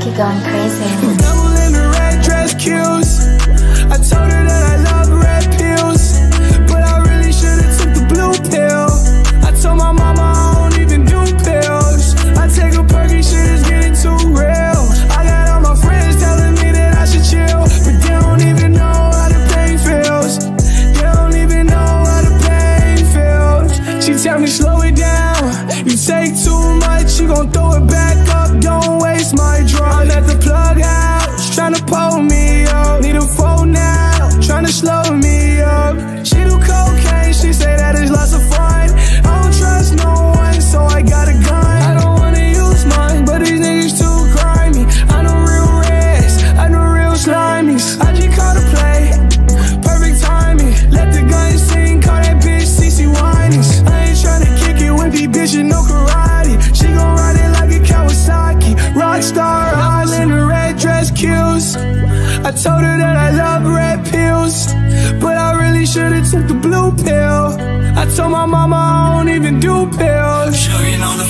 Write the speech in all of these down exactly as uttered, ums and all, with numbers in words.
Rocky going crazy. Double in the red dress kills. I told her that I love red pills, but I really should've took the blue pill. I told my mama I don't even do pills. I take a perky, shit is getting too real. I got all my friends telling me that I should chill, but they don't even know how the pain feels. They don't even know how the pain feels. She tell me slow it down, you take too much, you gon' throw it back up. Don't waste my drug. I'm at the plug house, tryna pull me up. Need a phone now, tryna slow me up. She do cocaine, she say that it's lots of fun. I don't trust no one, so I got a gun. I don't wanna use mine, but these niggas too grimy. I know real reds, I know real slimies. I just caught a play, perfect timing. Let the gun sing, call that bitch C C Winans. I ain't tryna kick it with these bitches, no karate. She gon' ride it like a Kawasaki. Rockstar, all in the red dress kills. I told her that I love red pills, but I really should've took the blue pill. I told my mama I don't even do pills. Sure you know the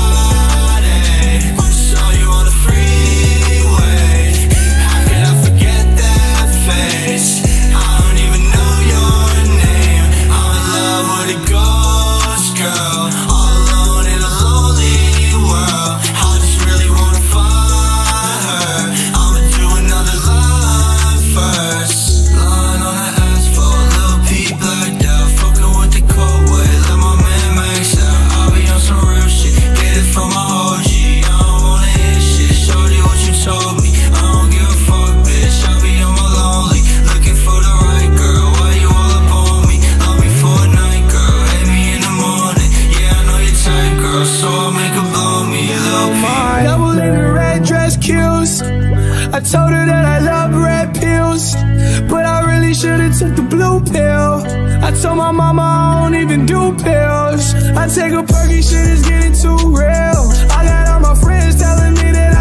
Friday, saw you on the freeway. How could I forget that face? I don't even know your name. I'm in love with a ghost girl, all alone in a lonely world. I just really wanna find her. I'ma do another line first. Lying on the asphalt, little Peep blacked out, fucking with the cold way. Let my man max out. I'll be on some real shit, get it from my O G. I don't wanna hear shit, shorty what you told me. I don't give a fuck, bitch. I'll be on my lonely, looking for the right girl. Why you all up on me? Love me for a night, girl. Hate me in the morning. Yeah, I know you're tight, girl, so I'll make her blow me, little Peep. Double in the red dress kills. I told her that I love red pills, but I really should've took the blue pill. I told my mama I don't even do pills. I take a perky, shit is getting too real. I got all my friends telling me that